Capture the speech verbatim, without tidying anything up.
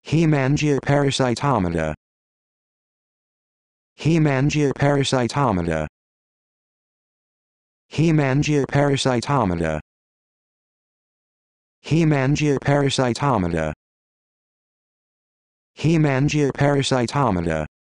Haemangiopericytomata. Haemangiopericytomata. Haemangiopericytomata. Haemangiopericytomata. Haemangiopericytomata.